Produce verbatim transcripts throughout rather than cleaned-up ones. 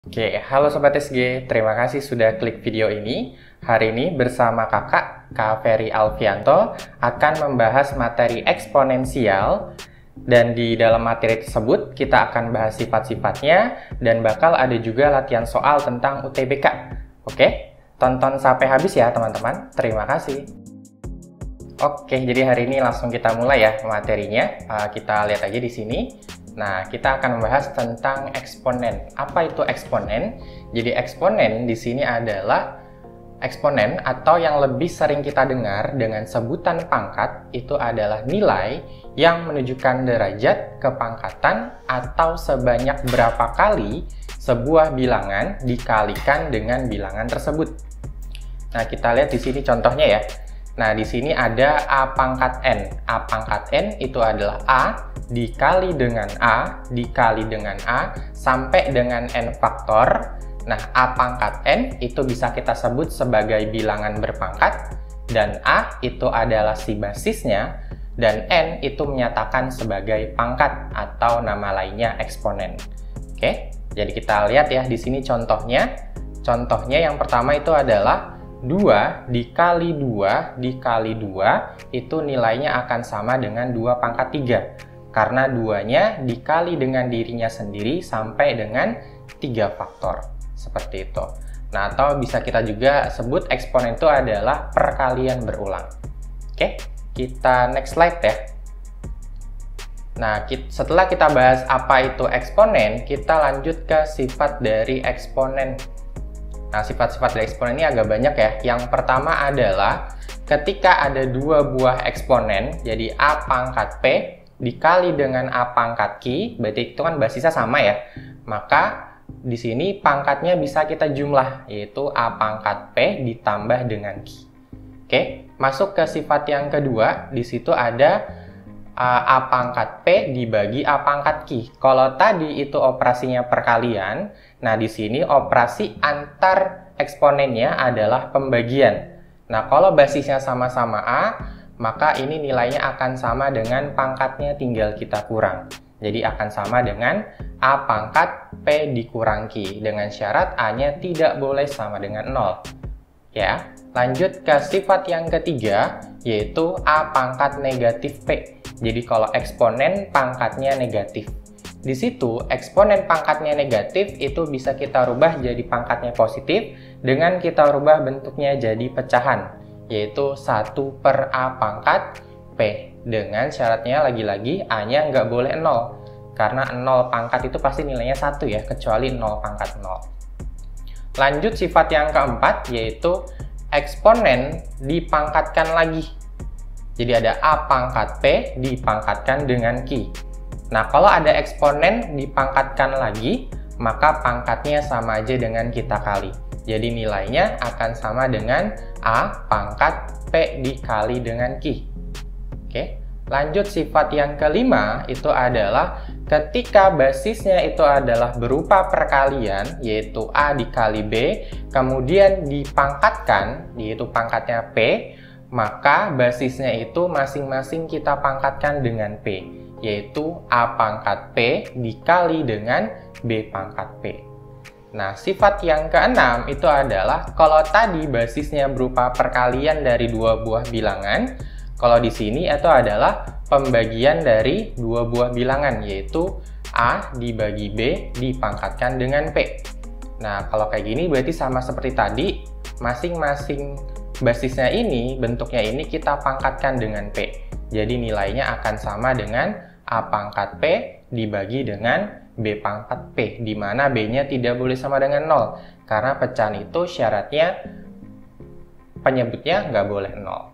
Oke, halo Sobat S G, terima kasih sudah klik video ini. Hari ini bersama kakak, Kak Ferry Alfianto, akan membahas materi eksponensial. Dan di dalam materi tersebut, kita akan bahas sifat-sifatnya, dan bakal ada juga latihan soal tentang U T B K. Oke, tonton sampai habis ya teman-teman, terima kasih. Oke, jadi hari ini langsung kita mulai ya materinya. Uh, kita lihat aja di sini. Nah, kita akan membahas tentang eksponen. Apa itu eksponen? Jadi eksponen di sini adalah eksponen atau yang lebih sering kita dengar dengan sebutan pangkat itu adalah nilai yang menunjukkan derajat kepangkatan atau sebanyak berapa kali sebuah bilangan dikalikan dengan bilangan tersebut. Nah, kita lihat di sini contohnya ya. Nah, di sini ada A pangkat N. A pangkat N itu adalah A dikali dengan A, dikali dengan A, sampai dengan N faktor. Nah, A pangkat N itu bisa kita sebut sebagai bilangan berpangkat, dan A itu adalah si basisnya, dan N itu menyatakan sebagai pangkat atau nama lainnya eksponen. Oke, jadi kita lihat ya di sini contohnya. Contohnya yang pertama itu adalah dua dikali dua dikali dua itu nilainya akan sama dengan dua pangkat tiga. Karena duanya dikali dengan dirinya sendiri sampai dengan tiga faktor. Seperti itu. Nah, atau bisa kita juga sebut eksponen itu adalah perkalian berulang. Oke, kita next slide ya. Nah, kita, setelah kita bahas apa itu eksponen, kita lanjut ke sifat dari eksponen. Nah, sifat-sifat dari eksponen ini agak banyak ya. Yang pertama adalah ketika ada dua buah eksponen, jadi A pangkat P dikali dengan A pangkat Q, berarti itu kan basisnya sama ya. Maka di sini pangkatnya bisa kita jumlah, yaitu A pangkat P ditambah dengan Q. Oke, masuk ke sifat yang kedua, di situ ada A pangkat P dibagi A pangkat Q. Kalau tadi itu operasinya perkalian, nah di sini operasi antar eksponennya adalah pembagian. Nah, kalau basisnya sama-sama A, maka ini nilainya akan sama dengan pangkatnya tinggal kita kurang. Jadi akan sama dengan A pangkat P dikurang Q, dengan syarat A-nya tidak boleh sama dengan nol. Ya, lanjut ke sifat yang ketiga, yaitu A pangkat negatif P. Jadi kalau eksponen pangkatnya negatif. Di situ eksponen pangkatnya negatif itu bisa kita rubah jadi pangkatnya positif dengan kita rubah bentuknya jadi pecahan, yaitu satu per A pangkat P. Dengan syaratnya lagi-lagi A-nya nggak boleh nol. Karena nol pangkat itu pasti nilainya satu ya, kecuali nol pangkat nol. Lanjut sifat yang keempat, yaitu eksponen dipangkatkan lagi. Jadi ada A pangkat P dipangkatkan dengan Q. Nah, kalau ada eksponen dipangkatkan lagi, maka pangkatnya sama aja dengan kita kali. Jadi nilainya akan sama dengan A pangkat P dikali dengan Q. Oke, lanjut sifat yang kelima itu adalah ketika basisnya itu adalah berupa perkalian, yaitu A dikali B, kemudian dipangkatkan, yaitu pangkatnya P, maka basisnya itu masing-masing kita pangkatkan dengan P, yaitu A pangkat P dikali dengan B pangkat P. Nah, sifat yang keenam itu adalah kalau tadi basisnya berupa perkalian dari dua buah bilangan, kalau di sini itu adalah pembagian dari dua buah bilangan, yaitu A dibagi B dipangkatkan dengan P. Nah, kalau kayak gini berarti sama seperti tadi, masing-masing basisnya ini, bentuknya ini kita pangkatkan dengan P. Jadi nilainya akan sama dengan A pangkat P dibagi dengan B pangkat P, di mana B-nya tidak boleh sama dengan nol. Karena pecahan itu syaratnya penyebutnya nggak boleh nol.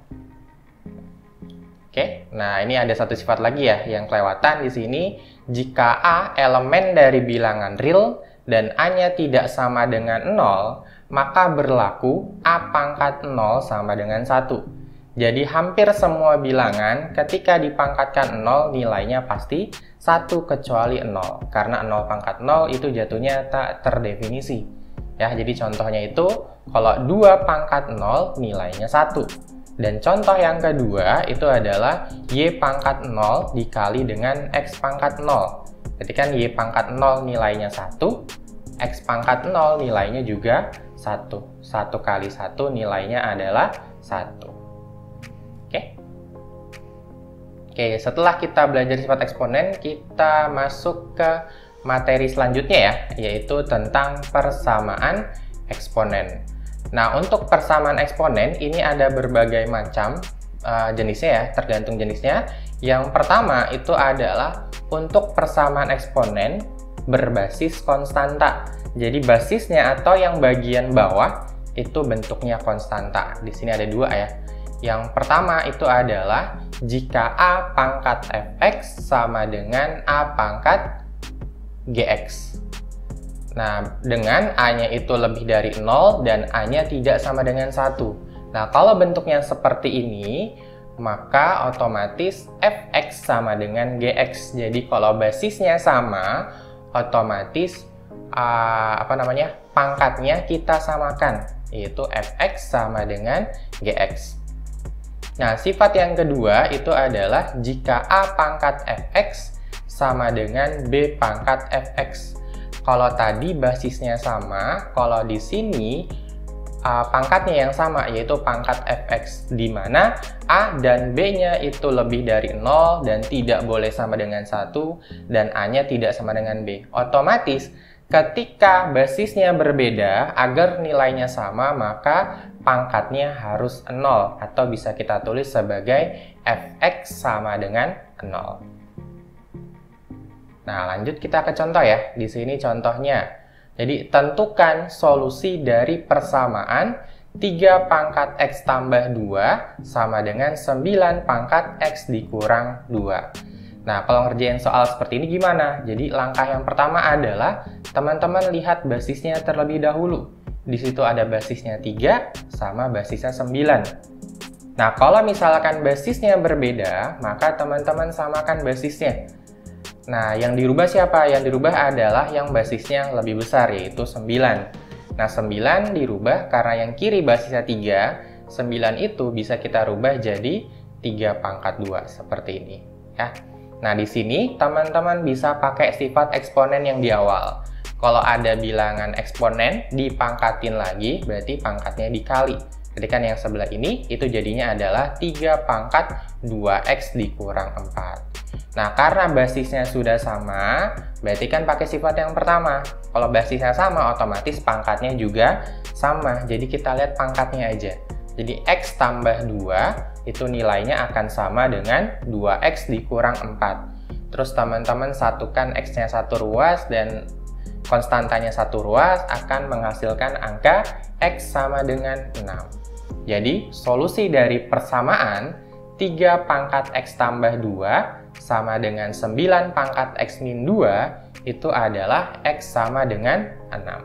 Oke, nah ini ada satu sifat lagi ya yang kelewatan di sini. Jika A elemen dari bilangan real dan A-nya tidak sama dengan nol, maka berlaku A pangkat nol sama dengan satu. Jadi hampir semua bilangan ketika dipangkatkan nol nilainya pasti satu kecuali nol. Karena nol pangkat nol itu jatuhnya tak terdefinisi. Ya, jadi contohnya itu kalau dua pangkat nol nilainya satu. Dan contoh yang kedua itu adalah Y pangkat nol dikali dengan X pangkat nol. Jadi kan Y pangkat nol nilainya satu, X pangkat nol nilainya juga satu. satu kali satu nilainya adalah satu. Oke. Oke, setelah kita belajar sifat eksponen, kita masuk ke materi selanjutnya ya, yaitu tentang persamaan eksponen. Nah, untuk persamaan eksponen ini ada berbagai macam uh, jenisnya ya, tergantung jenisnya. Yang pertama itu adalah untuk persamaan eksponen berbasis konstanta. Jadi basisnya atau yang bagian bawah itu bentuknya konstanta. Di sini ada dua ya. Yang pertama itu adalah jika A pangkat Fx sama dengan A pangkat Gx. Nah, dengan A-nya itu lebih dari nol dan A-nya tidak sama dengan satu. Nah, kalau bentuknya seperti ini, maka otomatis Fx sama dengan Gx. Jadi kalau basisnya sama, otomatis uh, apa namanya? pangkatnya kita samakan, yaitu Fx sama dengan Gx. Nah, sifat yang kedua itu adalah jika A pangkat Fx sama dengan B pangkat Fx. Kalau tadi basisnya sama, kalau di sini uh, pangkatnya yang sama, yaitu pangkat Fx, di mana A dan B-nya itu lebih dari nol dan tidak boleh sama dengan satu, dan A-nya tidak sama dengan B. Otomatis, ketika basisnya berbeda, agar nilainya sama, maka pangkatnya harus nol, atau bisa kita tulis sebagai Fx sama dengan nol. Nah, lanjut kita ke contoh ya. Di sini contohnya. Jadi, tentukan solusi dari persamaan tiga pangkat X tambah dua sama dengan sembilan pangkat X dikurang dua. Nah, kalau ngerjain soal seperti ini gimana? Jadi, langkah yang pertama adalah teman-teman lihat basisnya terlebih dahulu. Di situ ada basisnya tiga sama basisnya sembilan. Nah, kalau misalkan basisnya berbeda, maka teman-teman samakan basisnya. Nah, yang dirubah siapa? Yang dirubah adalah yang basisnya lebih besar, yaitu sembilan. Nah, sembilan dirubah karena yang kiri basisnya tiga, sembilan itu bisa kita rubah jadi tiga pangkat dua, seperti ini. Ya. Nah, di sini teman-teman bisa pakai sifat eksponen yang di awal. Kalau ada bilangan eksponen, dipangkatin lagi, berarti pangkatnya dikali. Jadi kan yang sebelah ini, itu jadinya adalah tiga pangkat dua X dikurang empat. Nah, karena basisnya sudah sama, berarti kan pakai sifat yang pertama. Kalau basisnya sama, otomatis pangkatnya juga sama. Jadi kita lihat pangkatnya aja. Jadi X tambah dua, itu nilainya akan sama dengan dua X dikurang empat. Terus teman-teman satukan X-nya satu ruas dan konstantanya satu ruas akan menghasilkan angka X sama dengan enam. Jadi, solusi dari persamaan tiga pangkat X tambah dua sama dengan sembilan pangkat X min dua itu adalah X sama dengan enam.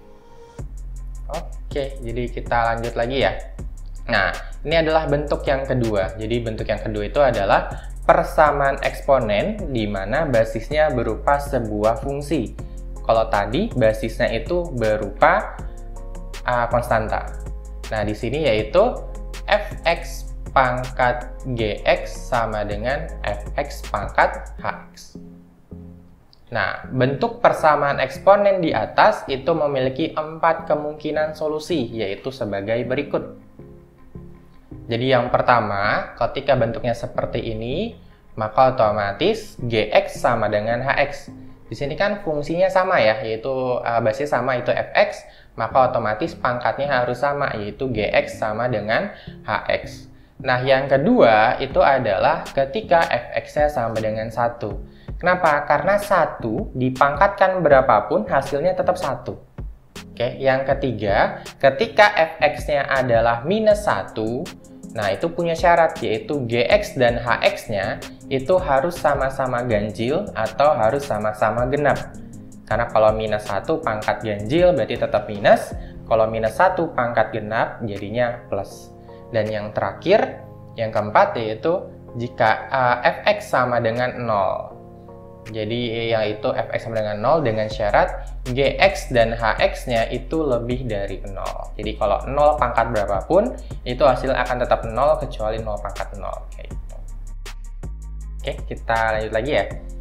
Oke, jadi kita lanjut lagi ya. Nah, ini adalah bentuk yang kedua. Jadi, bentuk yang kedua itu adalah persamaan eksponen di mana basisnya berupa sebuah fungsi. Kalau tadi basisnya itu berupa uh, konstanta. Nah, di sini yaitu Fx pangkat Gx sama dengan Fx pangkat Hx. Nah, bentuk persamaan eksponen di atas itu memiliki empat kemungkinan solusi, yaitu sebagai berikut. Jadi yang pertama, ketika bentuknya seperti ini, maka otomatis Gx sama dengan Hx. Di sini kan fungsinya sama ya, yaitu uh, basis sama itu Fx, maka otomatis pangkatnya harus sama, yaitu Gx sama dengan Hx. Nah, yang kedua itu adalah ketika Fx-nya sama dengan satu. Kenapa? Karena satu dipangkatkan berapapun hasilnya tetap satu. Oke, yang ketiga, ketika Fx-nya adalah minus satu, nah itu punya syarat, yaitu Gx dan Hx-nya itu harus sama-sama ganjil atau harus sama-sama genap. Karena kalau minus satu pangkat ganjil berarti tetap minus, kalau minus satu pangkat genap jadinya plus. Dan yang terakhir, yang keempat, yaitu jika uh, Fx sama dengan nol. Jadi yaitu Fx sama dengan nol dengan syarat Gx dan Hx-nya itu lebih dari nol. Jadi kalau nol pangkat berapapun, itu hasil akan tetap nol kecuali nol pangkat nol. Kayak gitu. Oke, kita lanjut lagi ya.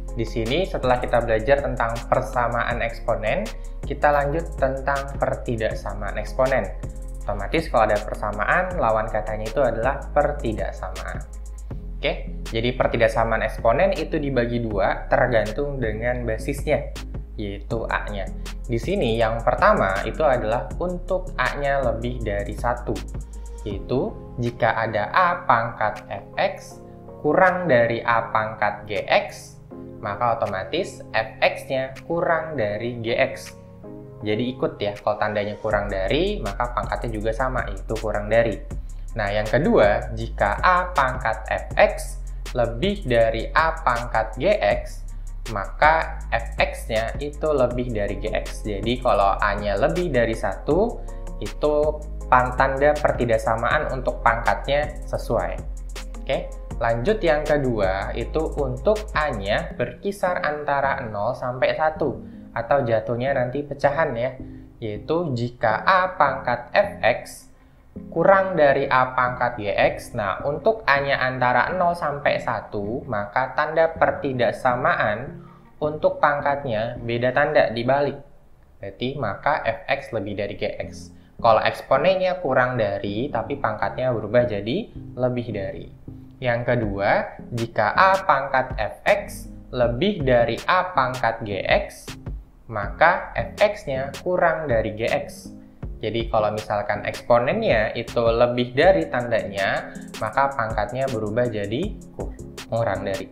Di sini setelah kita belajar tentang persamaan eksponen, kita lanjut tentang pertidaksamaan eksponen. Otomatis kalau ada persamaan, lawan katanya itu adalah pertidaksamaan. Oke, jadi pertidaksamaan eksponen itu dibagi dua tergantung dengan basisnya, yaitu A-nya. Di sini yang pertama itu adalah untuk A-nya lebih dari satu, yaitu jika ada A pangkat f(x) kurang dari A pangkat g(x), maka otomatis f(x)-nya kurang dari g(x). Jadi ikut ya, kalau tandanya kurang dari, maka pangkatnya juga sama, yaitu kurang dari. Nah, yang kedua, jika A pangkat f(x) lebih dari A pangkat gx, maka f(x)-nya itu lebih dari gx. Jadi kalau A-nya lebih dari satu, itu tanda pertidaksamaan untuk pangkatnya sesuai. Oke. Lanjut yang kedua, itu untuk A-nya berkisar antara nol sampai satu, atau jatuhnya nanti pecahan ya, yaitu jika A pangkat f(x) kurang dari A pangkat gx. Nah, untuk A-nya antara nol sampai satu, maka tanda pertidaksamaan untuk pangkatnya beda tanda dibalik. Berarti maka f(x) lebih dari gx. Kalau eksponennya kurang dari, tapi pangkatnya berubah jadi lebih dari. Yang kedua, jika A pangkat f(x) lebih dari A pangkat gx, maka f(x)-nya kurang dari gx. Jadi kalau misalkan eksponennya itu lebih dari tandanya, maka pangkatnya berubah jadi kurang dari.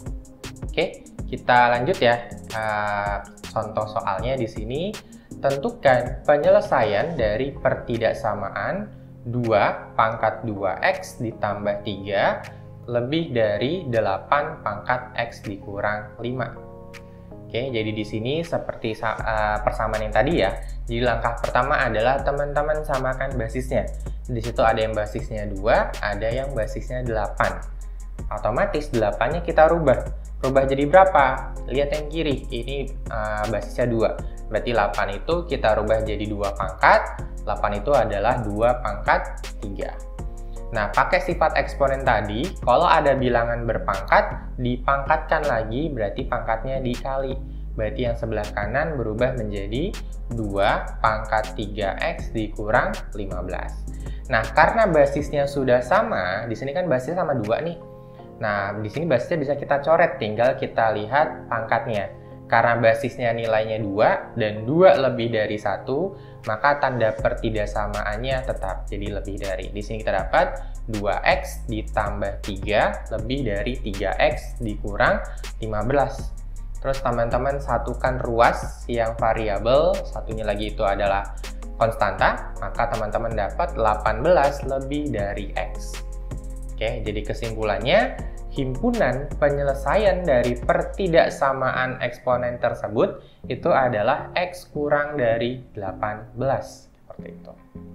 Oke, kita lanjut ya. Uh, contoh soalnya di sini, tentukan penyelesaian dari pertidaksamaan dua pangkat dua x ditambah tiga lebih dari delapan pangkat x dikurang lima. Oke, jadi di sini seperti uh, persamaan yang tadi ya. Jadi langkah pertama adalah teman-teman samakan basisnya. Di situ ada yang basisnya dua, ada yang basisnya delapan. Otomatis delapan-nya kita rubah. Rubah jadi berapa? Lihat yang kiri, ini uh, basisnya dua. Berarti delapan itu kita rubah jadi dua pangkat. delapan itu adalah dua pangkat tiga. Nah, pakai sifat eksponen tadi, kalau ada bilangan berpangkat, dipangkatkan lagi, berarti pangkatnya dikali. Berarti yang sebelah kanan berubah menjadi dua pangkat tiga x dikurang lima belas. Nah, karena basisnya sudah sama, di sini kan basisnya sama dua nih. Nah, di sini basisnya bisa kita coret, tinggal kita lihat pangkatnya. Karena basisnya nilainya dua dan dua lebih dari satu, maka tanda pertidaksamaannya tetap jadi lebih dari. Di sini kita dapat dua x ditambah tiga lebih dari tiga x dikurang lima belas. Terus teman-teman satukan ruas yang variabel, satunya lagi itu adalah konstanta, maka teman-teman dapat delapan belas lebih dari x. Oke, jadi kesimpulannya, himpunan penyelesaian dari pertidaksamaan eksponen tersebut itu adalah x kurang dari delapan belas. Seperti itu.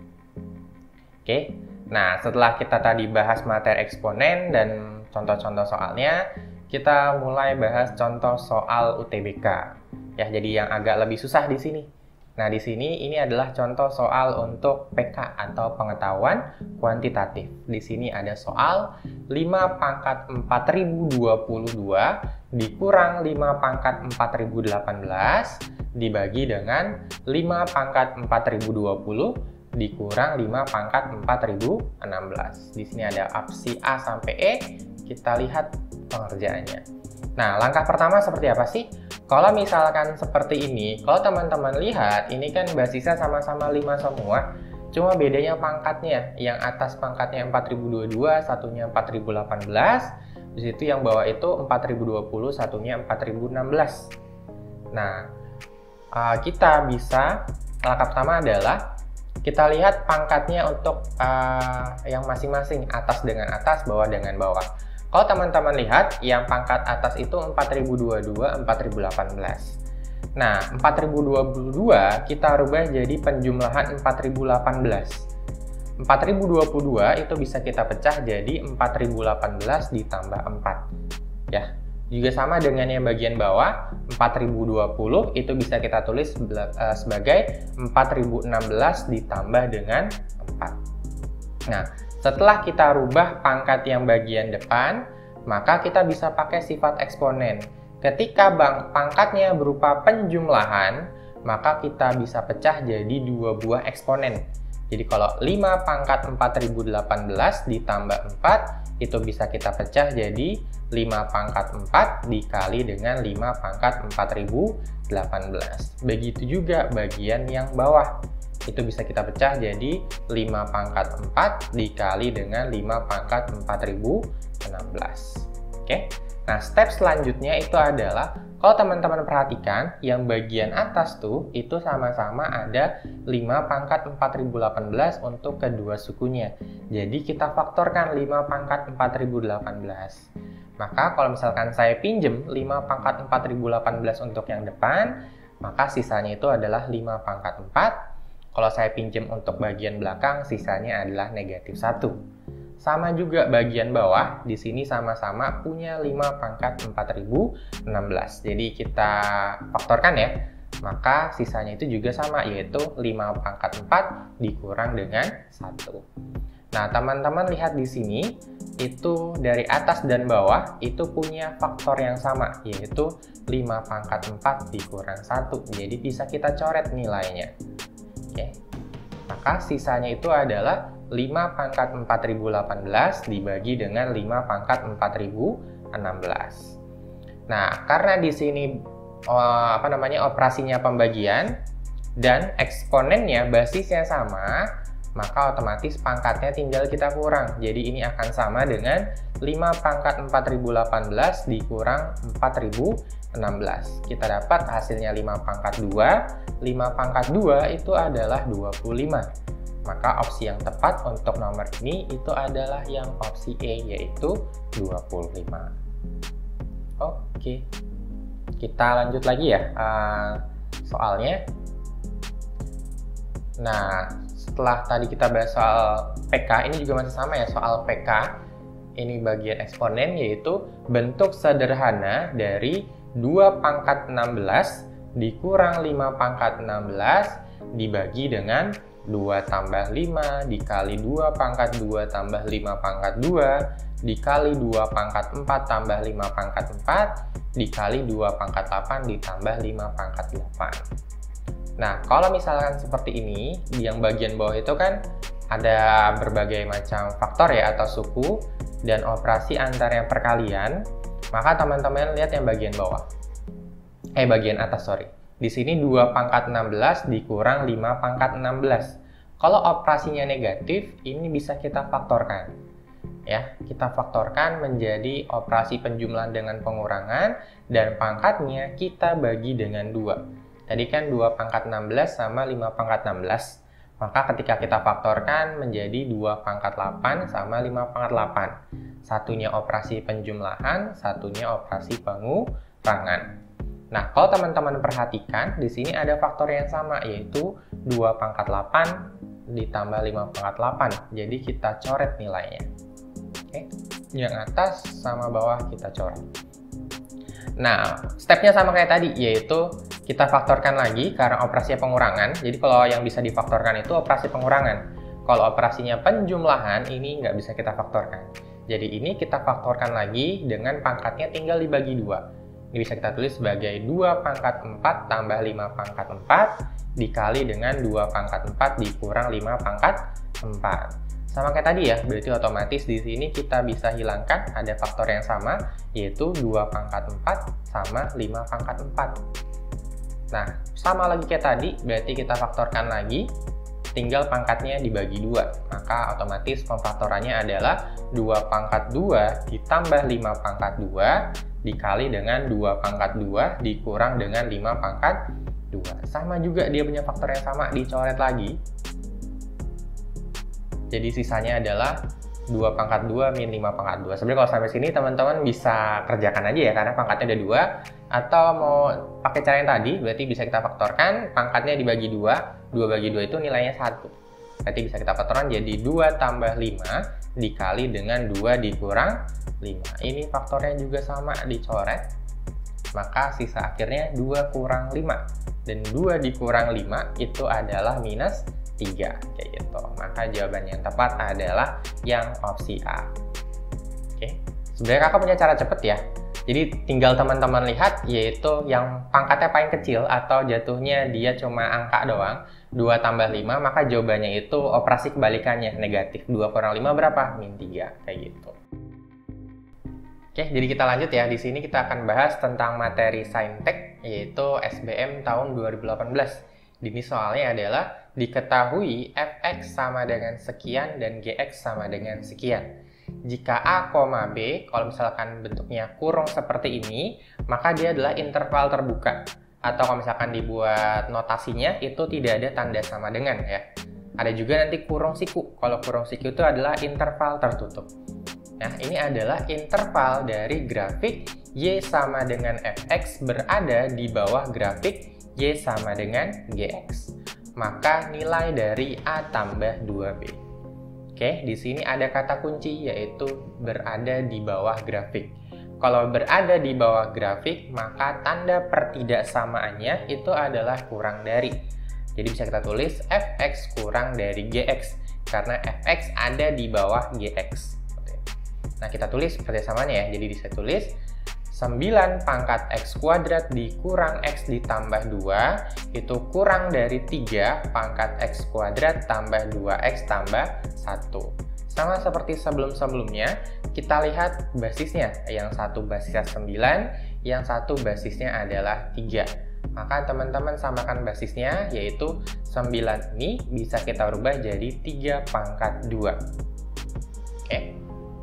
Oke, nah setelah kita tadi bahas materi eksponen dan contoh-contoh soalnya, kita mulai bahas contoh soal U T B K. Ya, jadi yang agak lebih susah di sini. Nah, di sini ini adalah contoh soal untuk P K atau pengetahuan kuantitatif. Di sini ada soal lima pangkat empat ribu dua puluh dua dikurang lima pangkat empat ribu delapan belas dibagi dengan lima pangkat empat ribu dua puluh dikurang lima pangkat empat ribu enam belas. Di sini ada opsi A sampai E. Kita lihat pengerjaannya. Nah, langkah pertama seperti apa sih? Kalau misalkan seperti ini, kalau teman-teman lihat, ini kan basisnya sama-sama lima semua, cuma bedanya pangkatnya. Yang atas pangkatnya empat ribu dua puluh dua, satunya empat ribu delapan belas, di situ yang bawah itu empat ribu dua puluh, satunya empat ribu enam belas. Nah, kita bisa, langkah pertama adalah kita lihat pangkatnya untuk uh, yang masing-masing, atas dengan atas, bawah dengan bawah. Kalau teman-teman lihat, yang pangkat atas itu empat ribu dua puluh dua, empat ribu delapan belas. Nah, empat ribu dua puluh dua kita rubah jadi penjumlahan empat ribu delapan belas. empat ribu dua puluh dua itu bisa kita pecah jadi empat ribu delapan belas ditambah empat. Ya, juga sama dengan yang bagian bawah, empat ribu dua puluh itu bisa kita tulis uh, sebagai empat ribu enam belas ditambah dengan empat. Nah, setelah kita rubah pangkat yang bagian depan, maka kita bisa pakai sifat eksponen. ketika bang pangkatnya berupa penjumlahan, maka kita bisa pecah jadi dua buah eksponen. Jadi kalau lima pangkat empat ribu delapan belas ditambah empat, itu bisa kita pecah jadi lima pangkat empat dikali dengan lima pangkat empat ribu delapan belas. Begitu juga bagian yang bawah. Itu bisa kita pecah jadi lima pangkat empat dikali dengan lima pangkat empat ribu enam belas. Oke. Nah, step selanjutnya itu adalah kalau teman-teman perhatikan yang bagian atas tuh itu sama-sama ada lima pangkat empat ribu delapan belas untuk kedua sukunya. Jadi kita faktorkan lima pangkat empat ribu delapan belas. Maka kalau misalkan saya pinjem lima pangkat empat ribu delapan belas untuk yang depan, maka sisanya itu adalah lima pangkat empat. Kalau saya pinjam untuk bagian belakang, sisanya adalah negatif satu. Sama juga bagian bawah, di sini sama-sama punya lima pangkat empat ribu enam belas. Jadi kita faktorkan ya, maka sisanya itu juga sama, yaitu lima pangkat empat dikurang dengan satu. Nah, teman-teman lihat di sini, itu dari atas dan bawah itu punya faktor yang sama, yaitu lima pangkat empat dikurang satu. Jadi bisa kita coret nilainya. Oke, maka sisanya itu adalah lima pangkat empat ribu delapan belas dibagi dengan lima pangkat empat ribu enam belas. Nah, karena di sini oh, apa namanya operasinya pembagian dan eksponennya basisnya sama, maka otomatis pangkatnya tinggal kita kurang. Jadi ini akan sama dengan lima pangkat empat ribu delapan belas dikurang empat ribu enam belas. Kita dapat hasilnya lima pangkat dua. lima pangkat dua itu adalah dua puluh lima. Maka opsi yang tepat untuk nomor ini itu adalah yang opsi E, yaitu dua puluh lima. Oke, kita lanjut lagi ya uh, soalnya. Nah, setelah tadi kita bahas soal P K, ini juga masih sama ya, soal P K. Ini bagian eksponen, yaitu bentuk sederhana dari dua pangkat enam belas dikurang lima pangkat enam belas dibagi dengan dua tambah lima dikali dua pangkat dua tambah lima pangkat dua dikali dua pangkat empat tambah lima pangkat empat dikali dua pangkat delapan ditambah lima pangkat delapan. Nah, kalau misalkan seperti ini, yang bagian bawah itu kan ada berbagai macam faktor ya atau suku dan operasi antar yang perkalian, maka teman-teman lihat yang bagian bawah. Eh, bagian atas, sorry. Di sini dua pangkat enam belas dikurang lima pangkat enam belas. Kalau operasinya negatif, ini bisa kita faktorkan. Ya, kita faktorkan menjadi operasi penjumlahan dengan pengurangan, dan pangkatnya kita bagi dengan dua. Tadi kan dua pangkat enam belas sama lima pangkat enam belas. Maka ketika kita faktorkan menjadi dua pangkat delapan sama lima pangkat delapan. Satunya operasi penjumlahan, satunya operasi pengurangan. Nah, kalau teman-teman perhatikan, di sini ada faktor yang sama, yaitu dua pangkat delapan ditambah lima pangkat delapan. Jadi kita coret nilainya. Oke, yang atas sama bawah kita coret. Nah, stepnya sama kayak tadi, yaitu kita faktorkan lagi karena operasinya pengurangan. Jadi kalau yang bisa difaktorkan itu operasi pengurangan. Kalau operasinya penjumlahan, ini nggak bisa kita faktorkan. Jadi ini kita faktorkan lagi dengan pangkatnya tinggal dibagi dua. Ini bisa kita tulis sebagai dua pangkat empat tambah lima pangkat empat dikali dengan dua pangkat empat dikurang lima pangkat empat. Sama kayak tadi ya, berarti otomatis di sini kita bisa hilangkan ada faktor yang sama, yaitu dua pangkat empat sama lima pangkat empat. Nah, sama lagi kayak tadi, berarti kita faktorkan lagi, tinggal pangkatnya dibagi dua. Maka otomatis pemfaktorannya adalah dua pangkat dua ditambah lima pangkat dua dikali dengan dua pangkat dua dikurang dengan lima pangkat dua. Sama juga dia punya faktor yang sama, dicoret lagi. Jadi sisanya adalah dua pangkat dua min lima pangkat dua. Sebenarnya kalau sampai sini teman-teman bisa kerjakan aja ya, karena pangkatnya ada dua. Atau mau pakai cara yang tadi, berarti bisa kita faktorkan, pangkatnya dibagi dua, dua bagi dua itu nilainya satu. Berarti bisa kita faktorkan jadi dua tambah lima dikali dengan dua dikurang lima. Ini faktornya juga sama, dicoret. Maka sisa akhirnya dua kurang lima. Dan dua dikurang lima itu adalah minus tiga. Kayak gitu. Maka jawaban yang tepat adalah yang opsi A. Oke. Sebenarnya kakak punya cara cepet ya. Jadi tinggal teman-teman lihat, yaitu yang pangkatnya paling kecil atau jatuhnya dia cuma angka doang, dua tambah lima, maka jawabannya itu operasi kebalikannya, negatif. dua kurang lima berapa? Min tiga, kayak gitu. Oke, jadi kita lanjut ya. Di sini kita akan bahas tentang materi Saintek, yaitu S B M tahun dua ribu delapan belas. Ini soalnya adalah diketahui f(x) sama dengan sekian dan gx sama dengan sekian. Jika A, B, kalau misalkan bentuknya kurung seperti ini, maka dia adalah interval terbuka. Atau kalau misalkan dibuat notasinya, itu tidak ada tanda sama dengan ya. Ada juga nanti kurung siku. Kalau kurung siku itu adalah interval tertutup. Nah, ini adalah interval dari grafik Y sama dengan f(x) berada di bawah grafik Y sama dengan gx. Maka nilai dari A tambah dua B. Oke, di sini ada kata kunci yaitu berada di bawah grafik. Kalau berada di bawah grafik, maka tanda pertidaksamaannya itu adalah kurang dari. Jadi bisa kita tulis f(x) kurang dari gx karena f(x) ada di bawah gx. Nah, kita tulis pertidaksamaannya ya. Jadi bisa tulis sembilan pangkat x kuadrat dikurang x ditambah dua itu kurang dari tiga pangkat x kuadrat tambah dua x tambah satu. Sama seperti sebelum-sebelumnya, kita lihat basisnya. Yang satu basisnya sembilan, yang satu basisnya adalah tiga. Maka teman-teman samakan basisnya, yaitu sembilan ini bisa kita rubah jadi tiga pangkat dua. Oke.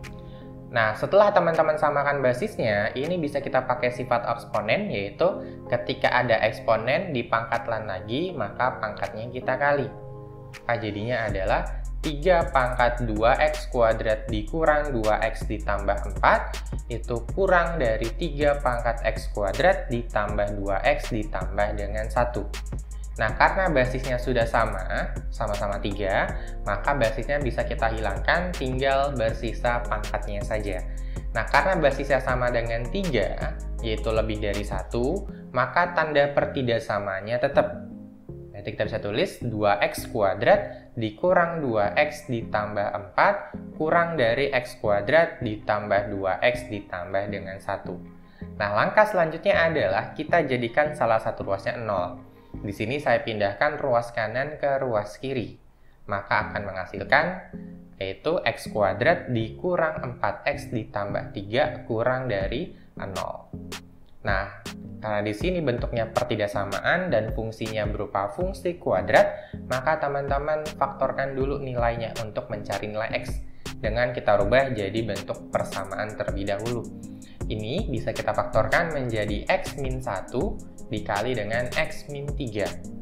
Nah, setelah teman-teman samakan basisnya, ini bisa kita pakai sifat eksponen, yaitu ketika ada eksponen dipangkatkan lagi, maka pangkatnya kita kali. Maka jadinya adalah tiga pangkat dua x kuadrat dikurang dua x ditambah empat, itu kurang dari tiga pangkat x kuadrat ditambah dua x ditambah dengan satu. Nah, karena basisnya sudah sama, sama-sama tiga, maka basisnya bisa kita hilangkan, tinggal bersisa pangkatnya saja. Nah, karena basisnya sama dengan tiga, yaitu lebih dari satu, maka tanda pertidaksamanya tetap. Jadi kita bisa tulis dua x kuadrat dikurang dua x ditambah empat, kurang dari x kuadrat ditambah dua x ditambah dengan satu. Nah, langkah selanjutnya adalah kita jadikan salah satu ruasnya nol. Di sini saya pindahkan ruas kanan ke ruas kiri, maka akan menghasilkan yaitu x kuadrat dikurang empat x ditambah tiga kurang dari nol. Nah, karena di sini bentuknya pertidaksamaan dan fungsinya berupa fungsi kuadrat, maka teman-teman faktorkan dulu nilainya untuk mencari nilai x. Dengan kita rubah jadi bentuk persamaan terlebih dahulu. Ini bisa kita faktorkan menjadi x min satu dikali dengan x min tiga.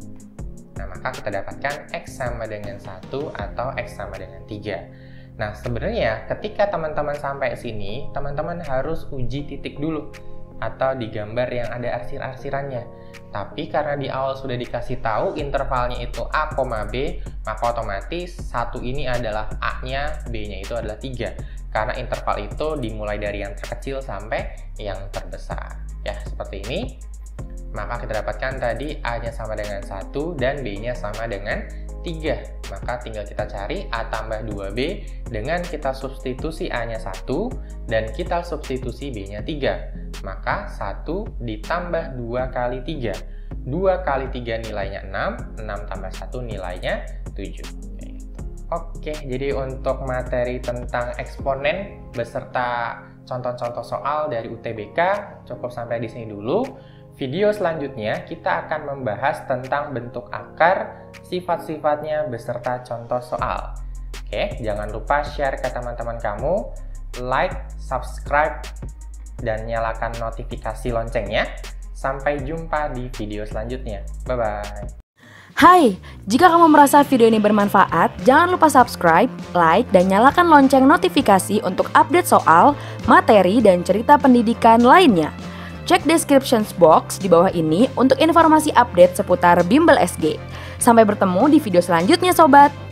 Nah, maka kita dapatkan x sama dengan satu atau x sama dengan tiga. Nah, sebenarnya ketika teman-teman sampai sini, teman-teman harus uji titik dulu atau digambar yang ada arsir-arsirannya. Tapi karena di awal sudah dikasih tahu intervalnya itu A, B, maka otomatis satu ini adalah A-nya, B-nya itu adalah tiga. Karena interval itu dimulai dari yang terkecil sampai yang terbesar. Ya, seperti ini. Maka kita dapatkan tadi A-nya sama dengan satu dan B-nya sama dengan tiga. Maka tinggal kita cari A tambah dua B dengan kita substitusi A-nya satu dan kita substitusi B-nya tiga. Maka satu ditambah dua kali tiga. dua kali tiga nilainya enam, enam tambah satu nilainya tujuh. Oke, jadi untuk materi tentang eksponen beserta contoh-contoh soal dari U T B K cukup sampai di sini dulu. Video selanjutnya kita akan membahas tentang bentuk akar, sifat-sifatnya beserta contoh soal. Oke, jangan lupa share ke teman-teman kamu, like, subscribe, dan nyalakan notifikasi loncengnya. Sampai jumpa di video selanjutnya. Bye-bye. Hai, jika kamu merasa video ini bermanfaat, jangan lupa subscribe, like, dan nyalakan lonceng notifikasi untuk update soal, materi, dan cerita pendidikan lainnya. Cek description box di bawah ini untuk informasi update seputar Bimbel S G. Sampai bertemu di video selanjutnya, sobat!